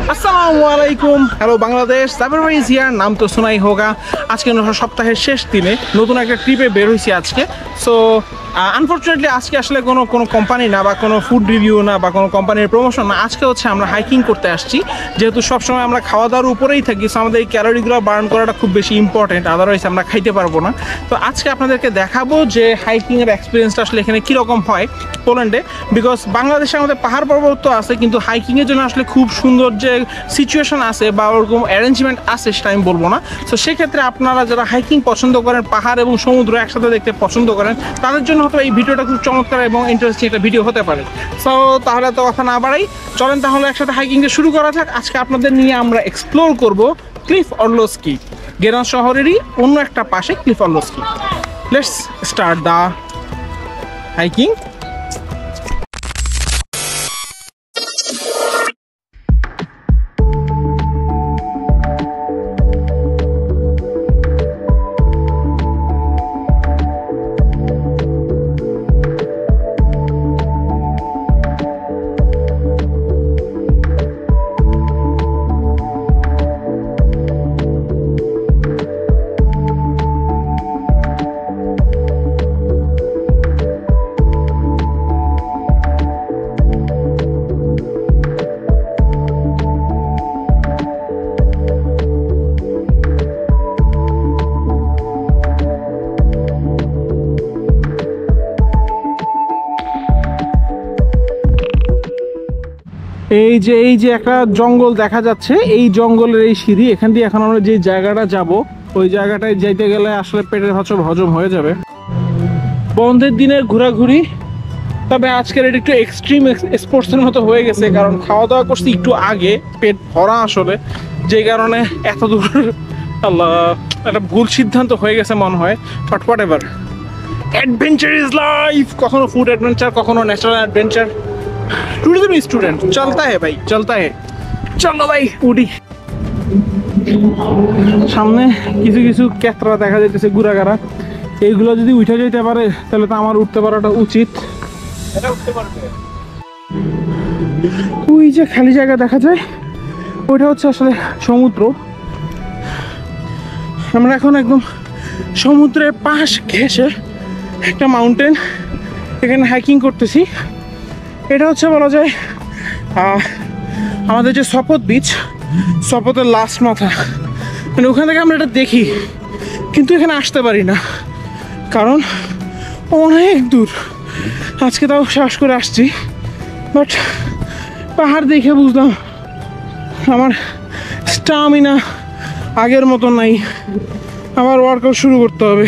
আসসালামু আলাইকুম, হ্যালো বাংলাদেশ। সাবির ভাই হিয়ার, নাম তো শোনাই হোগা। আজকে সপ্তাহের শেষ দিনে নতুন একটা ট্রিপে বের হয়েছি আজকে। সো আনফর্চুনেটলি আজকে আসলে কোনো কোম্পানি না বা কোনো ফুড রিভিউ না বা কোনো কোম্পানির প্রমোশন না, আজকে হচ্ছে আমরা হাইকিং করতে আসছি। যেহেতু সবসময় আমরা খাওয়া দাওয়ার উপরেই থাকি, সো আমাদের এই ক্যালোরিগুলো বার্ন করাটা খুব বেশি ইম্পর্টেন্ট, আদারওয়াইজ আমরা খাইতে পারবো না। তো আজকে আপনাদেরকে দেখাবো যে হাইকিংয়ের এক্সপিরিয়েন্সটা আসলে এখানে কীরকম হয় পোল্যান্ডে। বিকজ বাংলাদেশে আমাদের পাহাড় পর্বত তো আছে, কিন্তু হাইকিংয়ের জন্য আসলে খুব সুন্দর যে সিচুয়েশন আছে বা ওরকম অ্যারেঞ্জমেন্ট আছে সেটা আমি বলবো না। তো সেক্ষেত্রে আপনারা যারা হাইকিং পছন্দ করেন, পাহাড় এবং সমুদ্র একসাথে দেখতে পছন্দ করেন, তাদের জন্য হয়তো এই ভিডিওটা খুব চমৎকার এবং ইন্টারেস্টিং একটা ভিডিও হতে পারে। সো তাহলে তো কথা না বাড়াই, চলেন তাহলে একসাথে হাইকিংটা শুরু করা যাক। আজকে আপনাদের নিয়ে আমরা এক্সপ্লোর করব ক্লিফ অর্লোস্কি, গেরান শহরেরই অন্য একটা পাশে Cliff Orlowski. Let's start the hiking. এই যে একটা জঙ্গল দেখা যাচ্ছে, এই জঙ্গলের এই সিঁড়ি, এখান দিয়ে এখন আমরা যে জায়গাটা যাব ওই জায়গাটায় যাইতে গেলে আসলে পেটের হজম হয়ে যাবে। বন্ধের দিনের ঘোরাঘুরি, তবে আজকের এটা একটু এক্সট্রিম স্পোর্টসের মতো হয়ে গেছে, কারণ খাওয়া দাওয়া করছি একটু আগে, পেট ভরা আসলে, যে কারণে এত দূর আল্লাহ একটা ভুল সিদ্ধান্ত হয়ে গেছে মনে হয়। But whatever, adventure is life. কখনো ফুড অ্যাডভেঞ্চার, কখনো ন্যাচারাল অ্যাডভেঞ্চার। टूरिज्म स्टूडेंट चलता है भाई, चलता है। चलो भाई उठी। সামনে কিছু কিছু ক্যাতরা দেখা যাইতেছে, গুড়াগাড়া। এইগুলো যদি উঠে যেতে পারে তাহলে তো আমার উঠতে পারাটা উচিত। ওই যে খালি জায়গা দেখা যায়, ওইটা হচ্ছে আসলে সমুদ্র। আমরা এখন একদম সমুদ্রের পাশ ঘেঁষে একটা মাউন্টেন, এখানে হাইকিং করতেছি। এটা হচ্ছে বলা যায় আমাদের যে সপত বিচ, সপতের লাস্ট মাথা, মানে ওখান থেকে আমরা এটা দেখি, কিন্তু এখানে আসতে পারি না কারণ অনেক দূর। আজকে তাও সাহস করে আসছি, বাট পাহাড় দেখে বুঝলাম আমার স্টামিনা আগের মতো নাই, আবার ওয়ার্কআউট শুরু করতে হবে।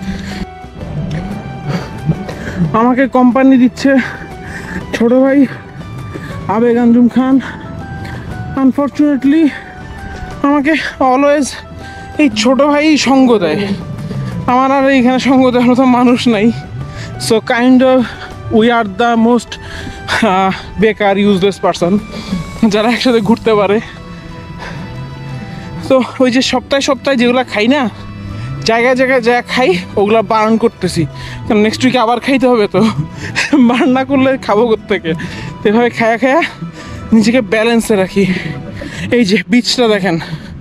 আমাকে কোম্পানি দিচ্ছে ছোট ভাই আবেগ আঞ্জুম খান। আনফর্চুনেটলি আমাকে অলওয়েজ এই ছোট ভাই সঙ্গ দেয়, আমার আর এইখানে সঙ্গ দেওয়ার মতো মানুষ নাই। So kind of we are the most বেকার ইউজলেস পারসন যারা একসাথে ঘুরতে পারে। তো ওই যে সপ্তাহে সপ্তাহে যেগুলো খাই না, জায়গায় জায়গায় যা খাই ওগুলো বারণ করতেছি, কারণ নেক্সট উইকে আবার খাইতে হবে। তো বারণ না করলে খাবো কোত্থেকে? তো এভাবে খায়া খায়া নিজেকে ব্যালেন্সে রাখি। এই যে বিচটা দেখেন,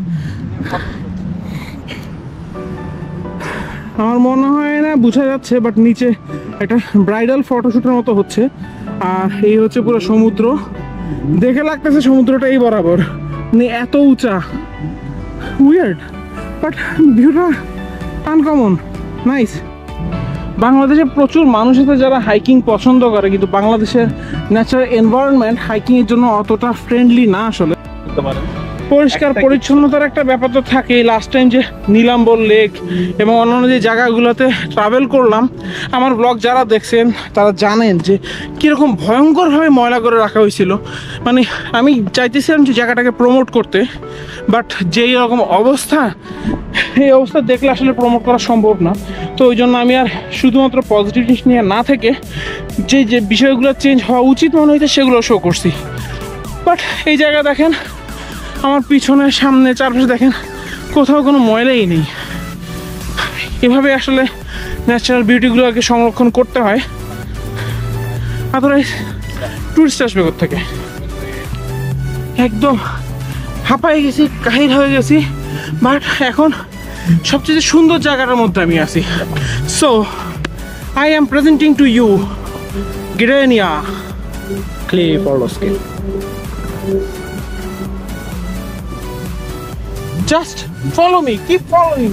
আমার মনে হয় না বোঝা যাচ্ছে, বাট নিচে একটা ব্রাইডাল ফটোশ্যুটের মতো হচ্ছে। আর এই হচ্ছে পুরো সমুদ্র, দেখে লাগতেছে সমুদ্রটা এই বরাবর, মানে এত উঁচা। উইয়ার্ড, বাট ভিউটা আনকমন, নাইস। বাংলাদেশে প্রচুর মানুষ আছে যারা হাইকিং পছন্দ করে, কিন্তু বাংলাদেশের ন্যাচারাল এনভায়রনমেন্ট হাইকিংয়ের জন্য অতটা ফ্রেন্ডলি না আসলে। পরিষ্কার পরিচ্ছন্নতার একটা ব্যাপার তো থাকেই। লাস্ট টাইম যে নীলাম্বর লেক এবং অন্যান্য যে জায়গাগুলোতে ট্রাভেল করলাম, আমার ব্লগ যারা দেখছেন তারা জানেন যে কীরকম ভয়ঙ্করভাবে ময়লা করে রাখা হয়েছিল। মানে আমি চাইতেছিলাম যে জায়গাটাকে প্রমোট করতে, বাট যেই রকম অবস্থা, এই অবস্থা দেখলে আসলে প্রমোট করা সম্ভব না। তো ওই জন্য আমি আর শুধুমাত্র পজিটিভ জিনিস নিয়ে না থেকে যে যে বিষয়গুলো চেঞ্জ হওয়া উচিত মনে হয়েছে সেগুলো শো করছি। বাট এই জায়গা দেখেন, আমার পিছনে সামনে চারপাশে দেখেন, কোথাও কোনো ময়লাই নেই। এভাবে আসলে ন্যাচারাল বিউটিগুলোকে সংরক্ষণ করতে হয়, আদারওয়াইজ টুরিস্ট আসবে কোথা থেকে। একদম হাঁপাই গেছি, কাহিল হয়ে গেছি, বাট এখন সবচেয়ে সুন্দর জায়গাটার মধ্যে আমি আছি। So I am presenting to you Gdynia Cliff Orlowski. Just follow me, keep following.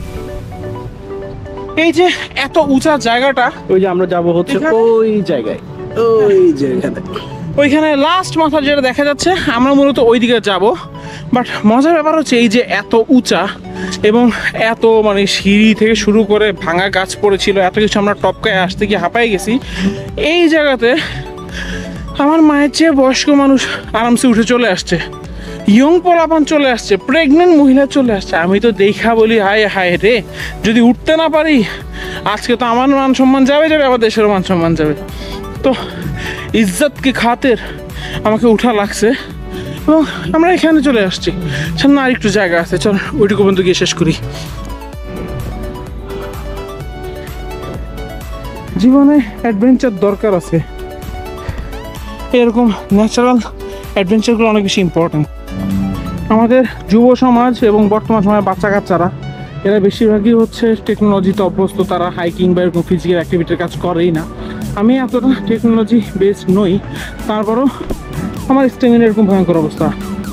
এই যে এত উঁচা জায়গাটা, ওই যে আমরা যাবো হচ্ছে ওই জায়গায়, ওই জায়গাতে ওইখানে লাস্ট মাথা যেটা দেখা যাচ্ছে, আমরা মূলত ওই দিকে যাব। বাট মজার ব্যাপার হচ্ছে এই যে এত উঁচা এবং এত মানে সিঁড়ি থেকে শুরু করে ভাঙা গাছ পড়েছিল, এত কিছু আমরা টপকায় আসতে গিয়ে হাঁপাই গেছি। এই জায়গাতে আমার মায়ের চেয়ে বয়স্ক মানুষ আরামসে উঠে চলে আসছে, ইয়ং পোলাপান চলে আসছে, প্রেগনেন্ট মহিলা চলে আসছে। আমি তো দেখা বলি হায় হায় রে, যদি উঠতে না পারি আজকে তো আমার মান সম্মান যাবে, আমার দেশেরও মান সম্মান যাবে। তো ইজ্জত কি খাতের আমাকে উঠা লাগছে এবং আমরা এখানে চলে আসছি। সামনে আর একটু জায়গা আছে, চল ওইটুকু পর্যন্ত গিয়ে শেষ করি। জীবনে অ্যাডভেঞ্চার দরকার আছে, এরকম ন্যাচারাল অ্যাডভেঞ্চারগুলো অনেক বেশি ইম্পর্টেন্ট। আমাদের যুব সমাজ এবং বর্তমান সময়ে বাচ্চা কাচ্চারা এরা বেশিরভাগই হচ্ছে টেকনোলজিতে অভ্যস্ত, তারা হাইকিং বা এরকম ফিজিক্যাল অ্যাক্টিভিটির কাজ করেই না। আমি এতটা টেকনোলজি বেসড নই, তারপরও আমার স্টেমিনার এরকম ভয়ঙ্কর অবস্থা।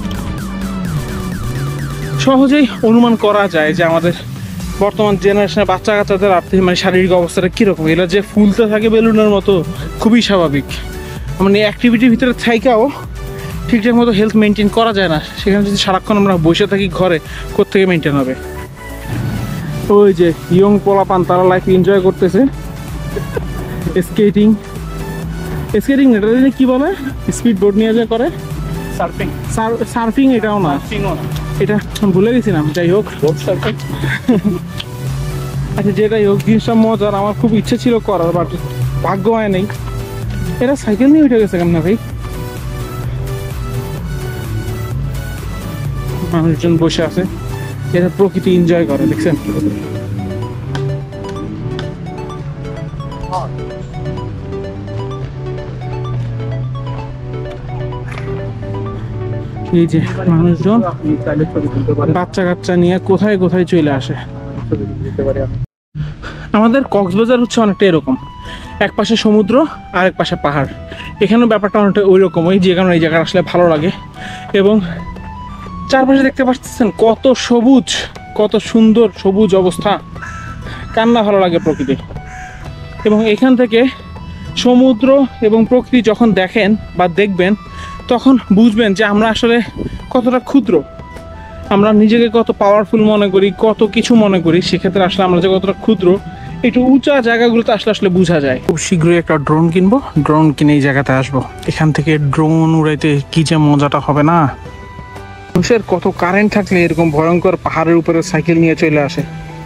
সহজেই অনুমান করা যায় যে আমাদের বর্তমান জেনারেশনের বাচ্চা কাচ্চাদের আর্থিক মানে শারীরিক অবস্থাটা কীরকম। এরা যে ফুলতে থাকে বেলুনের মতো খুবই স্বাভাবিক। মানে অ্যাক্টিভিটির ভিতরে থাইকাও ঠিকঠাক মতো হেলথ মেনটেন করা যায় না, সেখানে যদি সারাক্ষণ আমরা বসে থাকি ঘরে, কোত্থেকে মেনটেন হবে। ওই যে ইয়ং পোলাপান তারা লাইফ এনজয় করতেছে। স্কেটিং স্কেটিং এটা কি বলে, স্পিড বোর্ড নিয়ে যা করে, সার্ফিং। সার্ফিং এটাও না, এটা ভুলে গেছিলাম। যাই হোক, আচ্ছা যেটাই হোক, জিনিসটা মজার, আমার খুব ইচ্ছে ছিল করার, বাট ভাগ্য হয় নেই। এরা সাইকেল নিয়ে উঠে গেছে কেমন ভাই? মানুষজন বসে আছে, এরা প্রকৃতি এনজয় করে, দেখছেন? এই যে মানুষজন বাচ্চা কাচ্চা নিয়ে কোথায় কোথায় চলে আসে। আমাদের কক্সবাজার হচ্ছে অনেকটা এরকম, এক পাশে সমুদ্র আর এক পাশে পাহাড়। এখানেও ব্যাপারটা অনেকটা ওই রকমই, যে কারণে এই জায়গা আসলে ভালো লাগে। এবং চারপাশে দেখতে পাচ্ছেন কত সবুজ, কত সুন্দর সবুজ অবস্থা, কান্না ভালো লাগে প্রকৃতি। এবং এখান থেকে সমুদ্র এবং প্রকৃতি যখন দেখেন বা দেখবেন, তখন বুঝবেন যে আমরা আসলে কতটা ক্ষুদ্র, আমরা নিজেকে কত পাওয়ারফুল মনে করি, কত কিছু মনে করি। সেক্ষেত্রে আসলে আমরা যে কতটা ক্ষুদ্র, একটু উঁচা জায়গাগুলোতে আসলে আসলে বোঝা যায়। খুব শীঘ্রই একটা ড্রোন কিনবো, ড্রোন কিনে এই জায়গাতে আসবো। এখান থেকে ড্রোন উড়াইতে কি যে মজাটা হবে না। মানুষের কত কারেন্ট থাকলে এরকম ভয়ঙ্কর পাহাড়ের উপরে সাইকেল নিয়ে চলে আসে।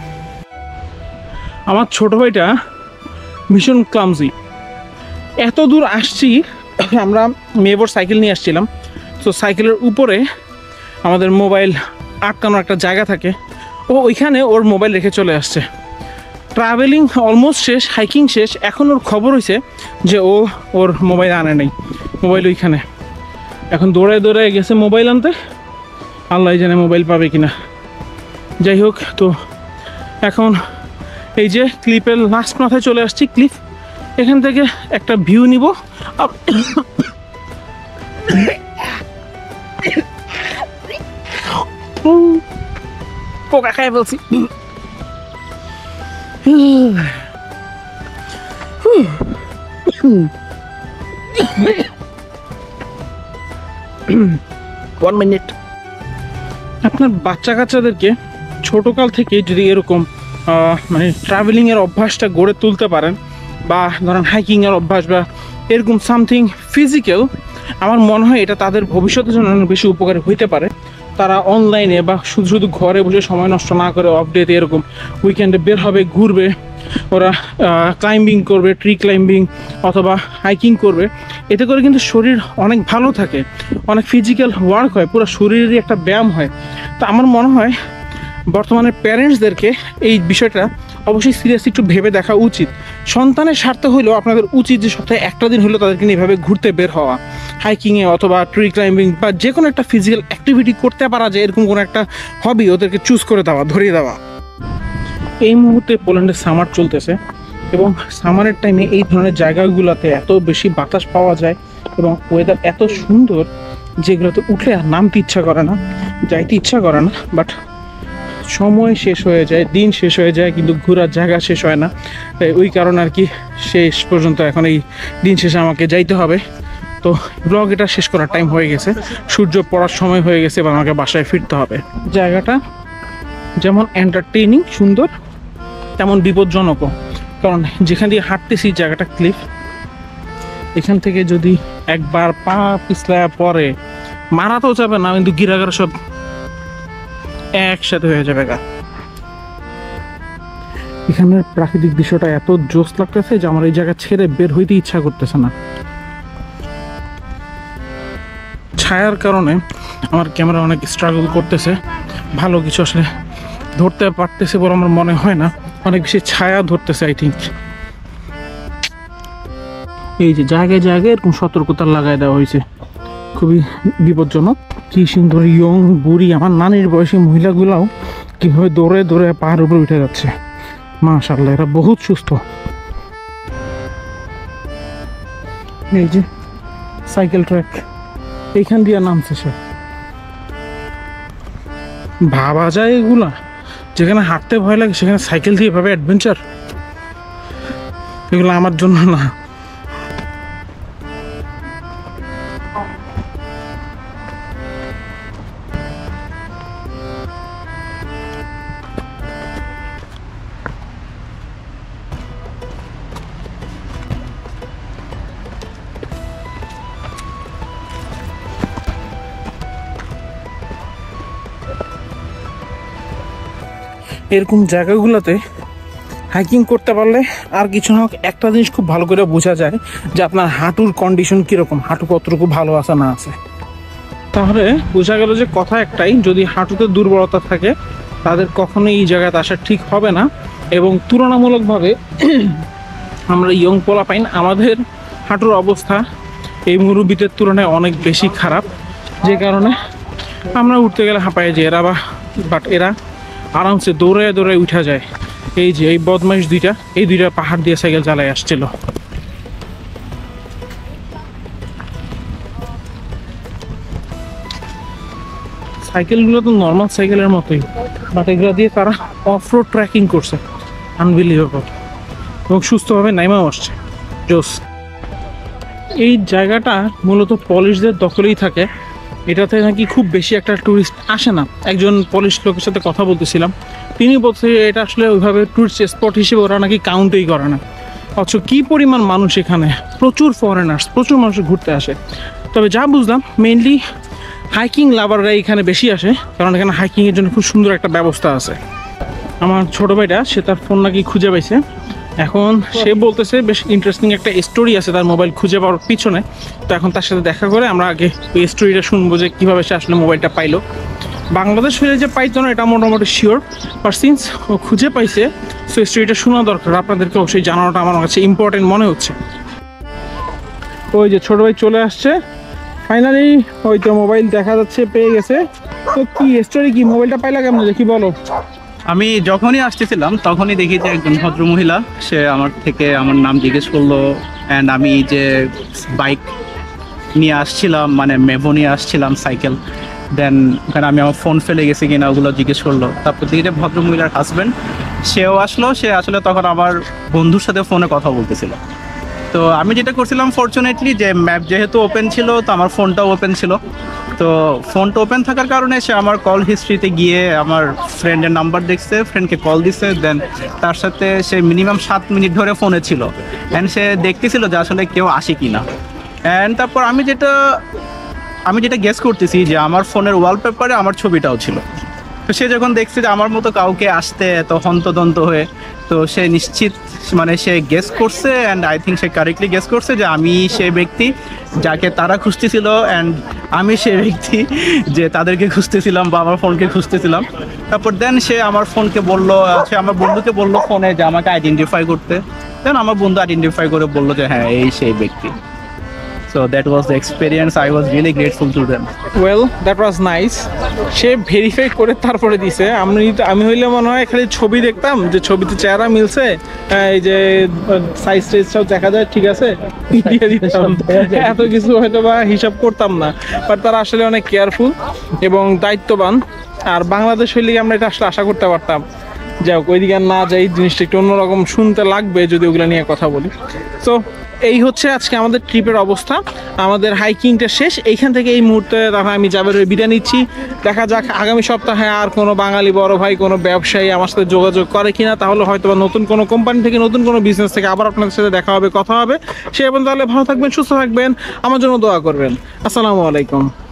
আমার ছোট ভাইটা ভীষণ ক্লামজি, এত দূর আসছি, আমরা মেয়েবর সাইকেল নিয়ে আসছিলাম। তো সাইকেলের উপরে আমাদের মোবাইল আটকানোর একটা জায়গা থাকে, ও ওইখানে ওর মোবাইল রেখে চলে আসছে। ট্রাভেলিং অলমোস্ট শেষ, হাইকিং শেষ, এখন ওর খবর হয়েছে যে ওর মোবাইল আনে নেই, মোবাইল ওইখানে। এখন দৌড়ায় দৌড়ায় গেছে মোবাইল আনতে, আল্লাহ জানে মোবাইল পাবে কিনা। যাই হোক, তো এখন এই যে ক্লিপের লাস্ট মাথায় চলে আসছি। ক্লিপ, এখান থেকে একটা ভিউ নিব। পোকা খাই বলছি। One minute. আপনার বাচ্চা কাচ্চাদেরকে ছোটকাল থেকে যদি এরকম মানে ট্রাভেলিংয়ের অভ্যাসটা গড়ে তুলতে পারেন, বা ধরেন হাইকিংয়ের অভ্যাস বা এরকম সামথিং ফিজিক্যাল, আমার মনে হয় এটা তাদের ভবিষ্যতের জন্য অনেক বেশি উপকারী হইতে পারে। তারা অনলাইনে বা শুধু শুধু ঘরে বসে সময় নষ্ট না করে অফ ডেতে এরকম উইকেন্ডে বের হবে, ঘুরবে, ওরা ক্লাইম্বিং করবে, ট্রি ক্লাইম্বিং অথবা হাইকিং করবে। এতে করে কিন্তু শরীর অনেক ভালো থাকে, অনেক ফিজিক্যাল ওয়ার্ক হয়, পুরো শরীরেরই একটা ব্যায়াম হয়। তো আমার মনে হয় বর্তমানে প্যারেন্টসদেরকে এই বিষয়টা অবশ্যই সিরিয়াসলি একটু ভেবে দেখা উচিত। সন্তানের স্বার্থে হইলেও আপনাদের উচিত যে সপ্তাহে একটা দিন হলেও তাদেরকে নিয়ে এভাবে ঘুরতে বের হওয়া, হাইকিংয়ে অথবা ট্রি ক্লাইম্বিং বা যে কোনো একটা ফিজিক্যাল অ্যাক্টিভিটি করতে পারা যায় এরকম কোনো একটা হবি ওদেরকে চুজ করে দেওয়া, ধরিয়ে দেওয়া। এই মুহূর্তে পোল্যান্ডে সামার চলতেছে এবং সামারের টাইমে এই ধরনের জায়গাগুলোতে এত বেশি বাতাস পাওয়া যায় এবং ওয়েদার এত সুন্দর যেগুলোতে উঠলে আর নামতে ইচ্ছা করে না, যাইতে ইচ্ছা করে না, বাট সময় শেষ হয়ে যায়, দিন শেষ হয়ে যায়, কিন্তু ঘোরার জায়গা শেষ হয় না। তাই ওই কারণে আর কি শেষ পর্যন্ত এখন এই দিন শেষে আমাকে যাইতে হবে। তো ব্লগ এটা শেষ করার টাইম হয়ে গেছে, সূর্য পড়ার সময় হয়ে গেছে এবং আমাকে বাসায় ফিরতে হবে। জায়গাটা যেমন এন্টারটেইনিং সুন্দর তেমন বিপজ্জনকও, কারণ যেখান দিয়ে হাঁটতেছি জায়গাটা ক্লিফ, এখান থেকে যদি একবার পা পিছলা পরে মারা তো যাবে না, কিন্তু গিরাগারা সব একসাথে হয়ে যাবে গা। এখানের প্রাকৃতিক দৃশ্যটা এত জোশ লাগতেছে যে আমার এই জায়গা ছেড়ে বের হইতে ইচ্ছা করতেছে না। ছায়ার কারণে আমার ক্যামেরা অনেক স্ট্রাগল করতেছে, ভালো কিছু আসলে ধরতে পারতেছে বলে আমার মনে হয় না, অনেক বেশি ছায়া ধরতেছে আই থিঙ্ক। এই যে জায়গায় জায়গায় এরকম সতর্কতা লাগাই দেওয়া হয়েছে, খুবই বিপজ্জনক। কি সুন্দর ইয়ং বুড়ি আমার নানির বয়সী মহিলাগুলাও কীভাবে দৌড়ে দৌড়ে পাহাড়ের উপরে উঠে যাচ্ছে, মাশাআল্লাহ এরা বহুত সুস্থ। এই যে সাইকেল ট্র্যাক, এইখান দিয়ে নামছে সে। ভাবা যায় এগুলা, যেখানে হাঁটতে ভয় লাগে সেখানে সাইকেল দিয়ে এভাবে অ্যাডভেঞ্চার, এগুলো আমার জন্য না। এরকম জায়গাগুলোতে হাইকিং করতে পারলে আর কিছু না হোক একটা জিনিস খুব ভালো করে বোঝা যায় যে আপনার হাঁটুর কন্ডিশন কীরকম, হাঁটু কতটুকু ভালো আছে না আছে। তাহলে বোঝা গেল যে কথা একটাই, যদি হাঁটুতে দুর্বলতা থাকে তাদের কখনোই এই জায়গাতে আসা ঠিক হবে না। এবং তুলনামূলকভাবে আমরা ইয়ং পোলাপাইন, আমাদের হাঁটুর অবস্থা এই মুরব্বীদের তুলনায় অনেক বেশি খারাপ, যে কারণে আমরা উঠতে গেলে হাঁপায় যে এরা বাট এরা আরামসে দৌড়ে দৌড়ে উঠা যায়। এই যে এই বদমাইশ দুইটা, এই দুইটা পাহাড় দিয়ে সাইকেল চালায় আসছিল। সাইকেলগুলো তো নর্মাল সাইকেলের মতোই, বাট এগুলো দিয়ে তারা অফ রোড ট্রেকিং করছে, আনবিলিভেবল, এবং সুস্থভাবে নাইমাও আসছে, জোস। এই জায়গাটা মূলত পলিশদের দখলেই থাকে, এটাতে নাকি খুব বেশি একটা ট্যুরিস্ট আসে না। একজন পলিশ লোকের সাথে কথা বলতেছিলাম, তিনি বলছে এটা আসলে ওইভাবে ট্যুরিস্ট স্পট হিসেবে ওরা নাকি কাউন্টেই করে না। অথচ কী পরিমাণ মানুষ এখানে, প্রচুর ফরেনার্স, প্রচুর মানুষ ঘুরতে আসে। তবে যা বুঝলাম মেইনলি হাইকিং লাভাররা এখানে বেশি আসে, কারণ এখানে হাইকিংয়ের জন্য খুব সুন্দর একটা ব্যবস্থা আছে। আমার ছোটো ভাইটা সে তার ফোন নাকি খুঁজে পাইছে, এখন সে বলতেছে বেশ ইন্টারেস্টিং একটা স্টোরি আছে তার মোবাইল খুঁজে পাওয়ার পিছনে। তো এখন তার সাথে দেখা করে আমরা আগে ওই স্টোরিটা শুনবো যে কীভাবে সে আসলে মোবাইলটা পাইলো। বাংলাদেশ হয়ে যে পাইতো না এটা মোটামুটি শিওর, বাট সিন্স ও খুঁজে পাইছে সো স্টোরিটা শোনা দরকার, আপনাদেরকে অবশ্যই জানানোটা আমার কাছে ইম্পর্টেন্ট মনে হচ্ছে। ওই যে ছোটো ভাই চলে আসছে ফাইনালি, ওই তো মোবাইল দেখা যাচ্ছে পেয়ে গেছে। তো কি স্টোরি, কি মোবাইলটা পাইলা কেমন, দেখি বলো। আমি যখনই আসতেছিলাম তখনই দেখি যে একজন ভদ্রমহিলা সে আমার থেকে আমার নাম জিজ্ঞেস করলো, অ্যান্ড আমি যে বাইক নিয়ে আসছিলাম, মানে মেভো নিয়ে আসছিলাম সাইকেল, দেন ওখানে আমি আমার ফোন ফেলে গেছি কিনা ওগুলো জিজ্ঞেস করলো। তারপর দেখি যে ভদ্রমহিলার হাজব্যান্ড সেও আসলো, সে আসলে তখন আমার বন্ধুর সাথে ফোনে কথা বলতেছিল। তো আমি যেটা করছিলাম ফরচুনেটলি যে ম্যাপ যেহেতু ওপেন ছিল তো আমার ফোনটাও ওপেন ছিল, তো ফোনটা ওপেন থাকার কারণে সে আমার কল হিস্ট্রিতে গিয়ে আমার ফ্রেন্ডের নাম্বার দেখছে, ফ্রেন্ডকে কল দিচ্ছে, দেন তার সাথে সে মিনিমাম 7 মিনিট ধরে ফোনে ছিল, অ্যান্ড সে দেখতেছিল যে আসলে কেউ আসে কি না। অ্যান্ড তারপর আমি যেটা গেস করতেছি যে আমার ফোনের ওয়ালপেপারে আমার ছবিটাও ছিল। তো সে যখন দেখছে যে আমার মতো কাউকে আসতে এত হন্তদন্ত হয়ে, তো সে নিশ্চিত মানে সে গেস করছে, অ্যান্ড আই থিঙ্ক সে কারেক্টলি গেস করছে যে আমি সেই ব্যক্তি যাকে তারা খুঁজতেছিল, অ্যান্ড আমি সেই ব্যক্তি যে তাদেরকে খুঁজতেছিলাম বা আমার ফোনকে খুঁজতেছিলাম। তারপর দেন সে আমার ফোনকে বললো, সে আমার বন্ধুকে বললো ফোনে যে আমাকে আইডেন্টিফাই করতে। দেন আমার বন্ধু আইডেন্টিফাই করে বললো যে হ্যাঁ এই সেই ব্যক্তি। So that was the experience. I was really grateful to them. Well that was nice. সে ভেরিফাই করে তারপরে দিছে। আমি হইলে মনে হয় খালি ছবি দেখতাম, যে ছবিতে চেহারা মিলছে, এই যে সাইজ টাইজ সব দেখা যায় ঠিক আছে, দিয়ে দিতাম। এত কিছু হয়তো বা হিসাব করতাম না, বাট তারা আসলে অনেক কেয়ারফুল এবং দায়িত্ববান। আর বাংলাদেশ হইলে আমরা এটা আসলে আশা করতে পারতাম। যাই হোক, ওইদিকে আর না যাই, জিনিসটা একটু অন্যরকম শুনতে লাগবে যদি ওগুলো নিয়ে কথা বলি। সো এই হচ্ছে আজকে আমাদের ট্রিপের অবস্থা। আমাদের হাইকিংটা শেষ এইখান থেকে। এই মুহূর্তে তারপর আমি জাবেরের বিদায় নিচ্ছি। দেখা যাক আগামী সপ্তাহে আর কোনো বাঙালি বড় ভাই, কোনো ব্যবসায়ী আমার সাথে যোগাযোগ করে কিনা। তাহলে হয়তো বা নতুন কোনো কোম্পানি থেকে, নতুন কোনো বিজনেস থেকে আবার আপনাদের সাথে দেখা হবে, কথা হবে। সে এবং তাহলে ভালো থাকবেন, সুস্থ থাকবেন, আমার জন্য দোয়া করবেন। আসসালামু আলাইকুম।